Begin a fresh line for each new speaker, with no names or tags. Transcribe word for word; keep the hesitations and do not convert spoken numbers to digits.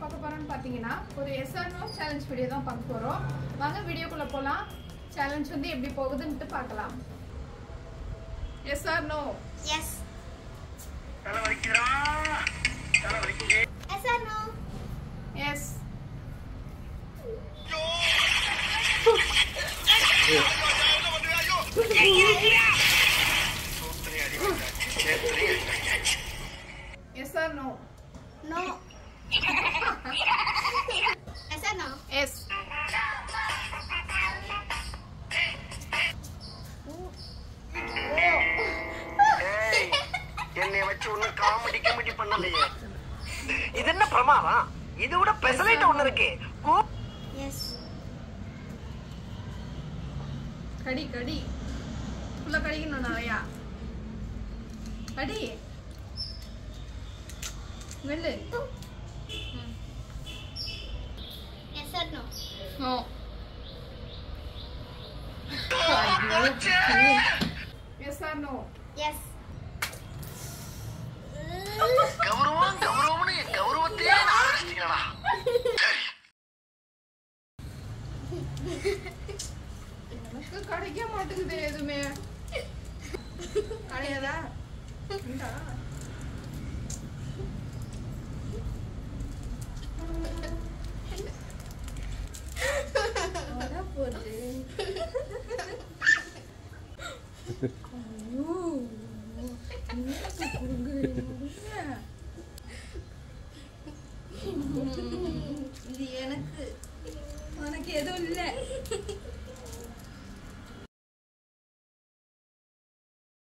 பார்க்க போறோம்னு பாத்தீங்கன்னா ஒரு yes or no challenge video தான் பார்க்க போறோம். வாங்க வீடியோக்குள்ள போலாம். சேலஞ்ச் வந்து எப்படி போகுதுன்னு பார்க்கலாம். Yes or no?
எஸ்.
தல வலிக்குதா? தல வலிக்குது.
Yes or no?
Yes. Yes or no?
No. Yes or no?
Yes.
என்னை வச்சு ஒண்ணு காமெடி காமெடி பண்ணலையே. இது என்ன பிரமாதம்? இது விட பெசலைட் ஒண்ணு இருக்கு.
எஸ்.
கடி கடி உள்ள கடிக்கணும் நிறையா. கடி வெள்ளு.
Yes or no?
No. Yes or no?
Yes.
கௌரவம் கௌரவம்னு என் கௌரவத்தையே ஆரம்பிச்சிட்டீங்களா?
எனக்கு கிடைக்க மாட்டேங்குது எதுவுமே. கிடையாதா? போது ஐயோ